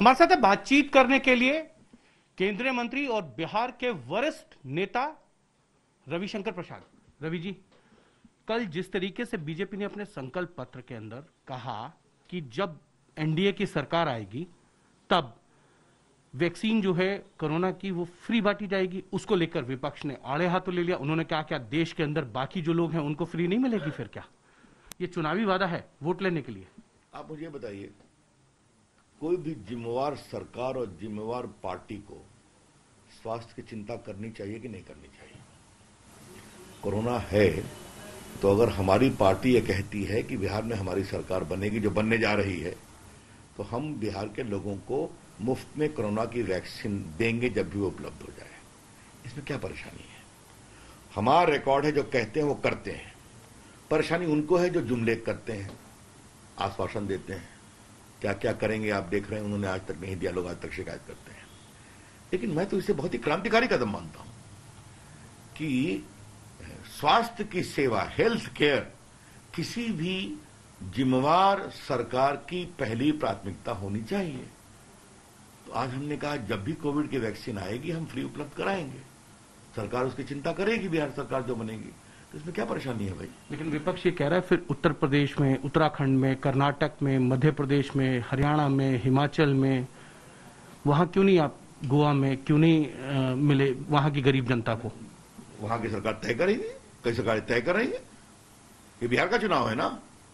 हमारे साथ बातचीत करने के लिए केंद्रीय मंत्री और बिहार के वरिष्ठ नेता रविशंकर प्रसाद। रवि जी, कल जिस तरीके से बीजेपी ने अपने संकल्प पत्र के अंदर कहा कि जब एनडीए की सरकार आएगी तब वैक्सीन जो है कोरोना की वो फ्री बांटी जाएगी, उसको लेकर विपक्ष ने आड़े हाथों ले लिया। उन्होंने कहा क्या देश के अंदर बाकी जो लोग हैं उनको फ्री नहीं मिलेगी? फिर क्या ये चुनावी वादा है वोट लेने के लिए? आप मुझे बताइए, कोई भी जिम्मेवार सरकार और जिम्मेवार पार्टी को स्वास्थ्य की चिंता करनी चाहिए कि नहीं करनी चाहिए? कोरोना है तो अगर हमारी पार्टी ये कहती है कि बिहार में हमारी सरकार बनेगी, जो बनने जा रही है, तो हम बिहार के लोगों को मुफ्त में कोरोना की वैक्सीन देंगे जब भी वो उपलब्ध हो जाए। इसमें क्या परेशानी है? हमारा रिकॉर्ड है, जो कहते हैं वो करते हैं। परेशानी उनको है जो जुमले करते हैं, आश्वासन देते हैं, क्या क्या करेंगे आप देख रहे हैं, उन्होंने आज तक नहीं दिया, लोग आज तक शिकायत करते हैं। लेकिन मैं तो इसे बहुत ही क्रांतिकारी कदम मानता हूं कि स्वास्थ्य की सेवा, हेल्थ केयर, किसी भी जिम्मेवार सरकार की पहली प्राथमिकता होनी चाहिए। तो आज हमने कहा जब भी कोविड की वैक्सीन आएगी हम फ्री उपलब्ध कराएंगे। सरकार उसकी चिंता करेगी, बिहार सरकार जो बनेगी, तो इसमें क्या परेशानी है भाई? लेकिन विपक्ष ये कह रहा है फिर उत्तर प्रदेश में, उत्तराखंड में, कर्नाटक में, मध्य प्रदेश में, हरियाणा में, हिमाचल में, वहां क्यों नहीं, आप गोवा में क्यों नहीं मिले वहां की गरीब जनता को? वहां की सरकार तय करेगी, कई सरकार तय कर रही है। ये बिहार का चुनाव है ना।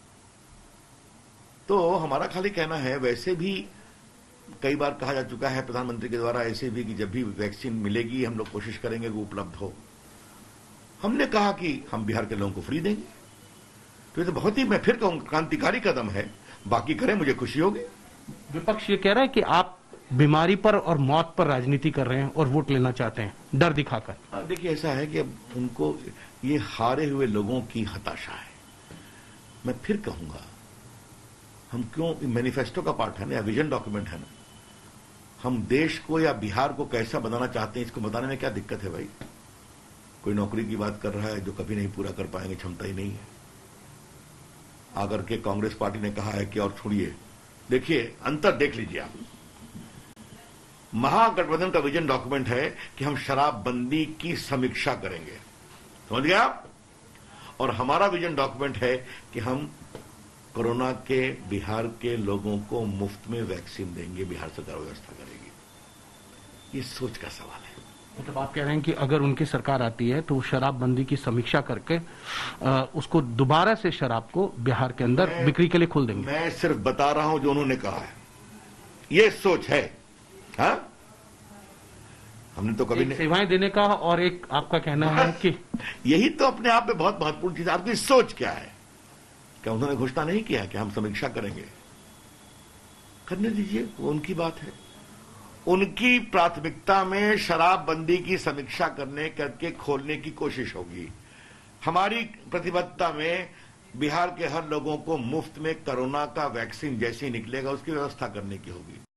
तो हमारा खाली कहना है, वैसे भी कई बार कहा जा चुका है प्रधानमंत्री के द्वारा ऐसे भी कि जब भी वैक्सीन मिलेगी हम लोग कोशिश करेंगे वो उपलब्ध हो। हमने कहा कि हम बिहार के लोगों को फ्री देंगे। तो ये तो बहुत ही, मैं फिर कहूं, क्रांतिकारी कदम है। बाकी करें, मुझे खुशी होगी। विपक्ष ये कह रहा है कि आप बीमारी पर और मौत पर राजनीति कर रहे हैं और वोट लेना चाहते हैं डर दिखाकर। देखिए, ऐसा है कि अब उनको ये हारे हुए लोगों की हताशा है। मैं फिर कहूंगा, हम क्यों, मैनिफेस्टो का पार्ट है ना, या विजन डॉक्यूमेंट है ना, हम देश को या बिहार को कैसा बनाना चाहते हैं इसको बताने में क्या दिक्कत है भाई? कोई नौकरी की बात कर रहा है जो कभी नहीं पूरा कर पाएंगे, क्षमता ही नहीं है। आकर के कांग्रेस पार्टी ने कहा है कि और छोड़िए, देखिए अंतर देख लीजिए आप। महागठबंधन का विजन डॉक्यूमेंट है कि हम शराबबंदी की समीक्षा करेंगे, समझ गए आप? और हमारा विजन डॉक्यूमेंट है कि हम कोरोना के बिहार के लोगों को मुफ्त में वैक्सीन देंगे, बिहार सरकार व्यवस्था करेगी। ये सोच का सवाल है। मतलब आप कह रहे हैं कि अगर उनकी सरकार आती है तो वो शराबबंदी की समीक्षा करके उसको दोबारा से शराब को बिहार के अंदर बिक्री के लिए खोल देंगे। मैं सिर्फ बता रहा हूं जो उन्होंने कहा है, ये सोच है। हाँ, हमने तो कभी नहीं। सेवाएं देने का और एक आपका कहना है कि यही तो अपने आप में बहुत महत्वपूर्ण चीज है। आपकी सोच क्या है? क्या उन्होंने घोषणा नहीं किया कि हम समीक्षा करेंगे? करने दीजिए, वो उनकी बात है। उनकी प्राथमिकता में शराबबंदी की समीक्षा करके खोलने की कोशिश होगी। हमारी प्रतिबद्धता में बिहार के हर लोगों को मुफ्त में कोरोना का वैक्सीन जैसे ही निकलेगा उसकी व्यवस्था करने की होगी।